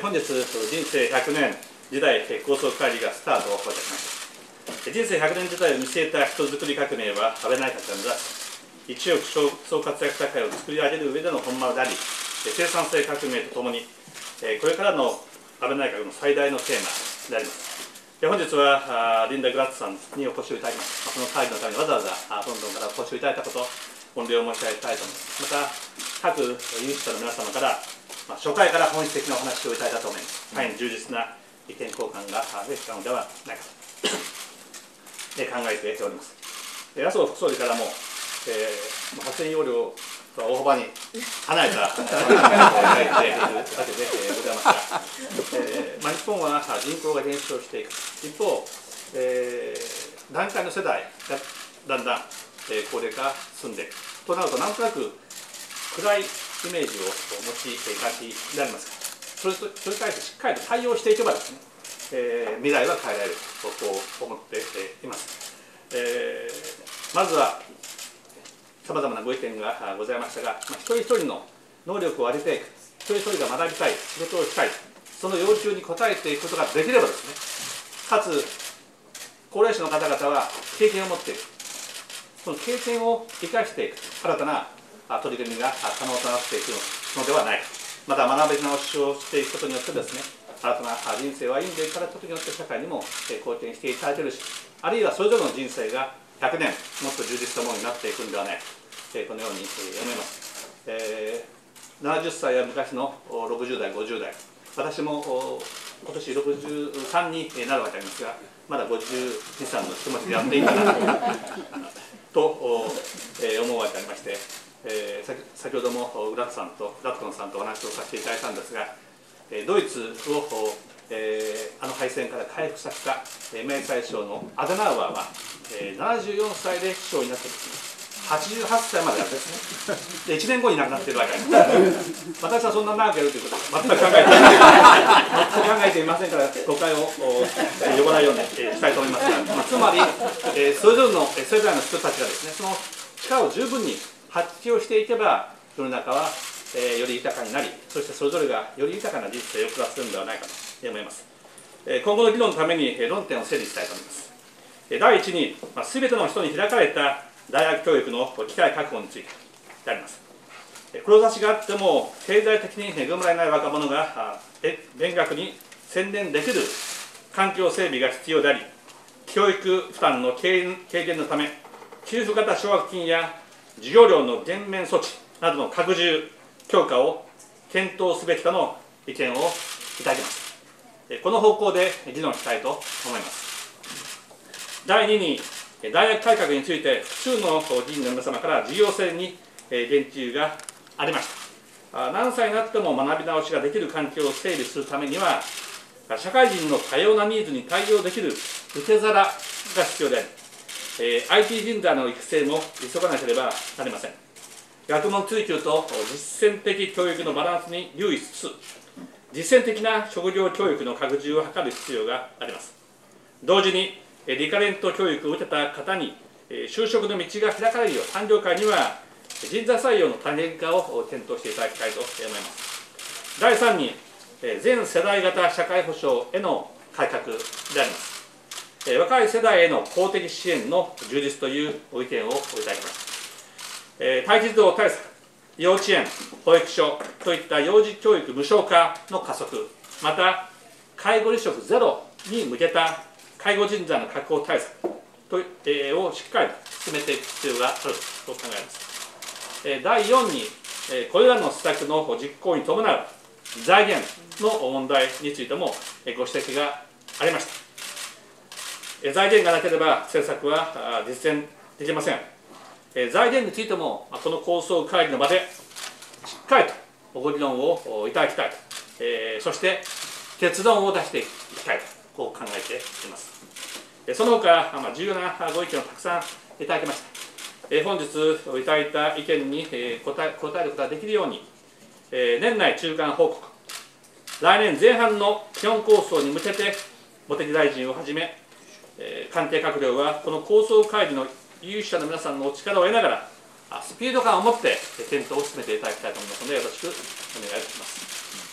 本日、人生100年時代構想会議がスタートをいたしました。人生100年時代を見据えた人づくり革命は、安倍内閣が目指す一億総活躍社会を作り上げる上での本丸であり、生産性革命とともに、これからの安倍内閣の最大のテーマであります。本日はリンダ・グラッツさんにお越しをいただきました。この会議のためにわざわざロンドンからお越しをいただいたこと、御礼を申し上げたいと思います。また、各有識者の皆様から、初回から本質的なお話をいただいたと思います。大変充実な意見交換ができたのではないかと考えております。麻生副総理からも、発言要領とは大幅に離れた書いているわけでございますが、日本は人口が減少していく。一方、団塊の世代がだんだん高齢化進んでいくとなると、なんとなく暗いイメージを持ちがちでありますが、それに対してしっかりと対応していけばですね、未来は変えられると思っています。まずはさまざまなご意見がございましたが、一人一人の能力を上げていく、一人一人が学びたい、仕事をしたい、その要求に応えていくことができればですね、かつ高齢者の方々は経験を持っている、その経験を生かしていく新たな取り組みが可能となっていくのではないか。また学び直しをしていくことによってですね、新たな人生を歩んでいただくことによって社会にも貢献していただけるし、あるいはそれぞれの人生が100年もっと充実したものになっていくんではないか、このように思います。70歳は昔の60代、50代、私も今年63になるわけですが、まだ52、3の気持ちでやっていいかなと思うわけでありまして、先ほどもグラッツコンさんとお話をさせていただいたんですが、ドイツをあの敗戦から回復させた名宰相のアデナウアーは74歳で首相になって88歳までやるんですね。で1年後に亡くなっているわけです。私はそんな長くやるということは全く考えていませんから、誤解を呼ばないようにしたいと思いますが、つまりそれぞれの世代の人たちがですね、その力を十分に発揮をしていけば、世の中はより豊かになり、そしてそれぞれがより豊かな人生を暮らせるのではないかと思います。今後の議論のために論点を整理したいと思います。第一に、すべての人に開かれた大学教育の機会確保についてであります。志があっても経済的に恵まれない若者が勉学に専念できる環境整備が必要であり、教育負担の軽減のため、給付型奨学金や授業料の減免措置などの拡充、強化を検討すべきとの意見をいただきました。この方向で議論したいと思います。第2に、大学改革について複数の議員の皆様から重要性に言及がありました。何歳になっても学び直しができる環境を整備するためには、社会人の多様なニーズに対応できる受け皿が必要であり、IT 人材の育成も急がなければなりません。学問追求と実践的教育のバランスに留意しつつ、実践的な職業教育の拡充を図る必要があります。同時にリカレント教育を受けた方に就職の道が開かれるよう、産業界には人材採用の多元化を検討していただきたいと思います。第3に、全世代型社会保障への改革であります。若い世代への公的支援の充実というご意見をいただきました。待機児童対策、幼稚園、保育所といった幼児教育無償化の加速、また介護離職ゼロに向けた介護人材の確保対策をしっかり進めていく必要があると考えます。第4に、これらの施策の実行に伴う財源の問題についてもご指摘がありました。財源がなければ政策は実践できません。財源についてもこの構想会議の場でしっかりとご議論をいただきたいと、そして結論を出していきたいとこう考えています。その他、重要なご意見をたくさんいただきました。本日いただいた意見に答えることができるように、年内中間報告、来年前半の基本構想に向けて、茂木大臣をはじめ、関係閣僚はこの構想会議の有識者の皆さんのお力を得ながら、スピード感を持って検討を進めていただきたいと思いますので、よろしくお願いいたします。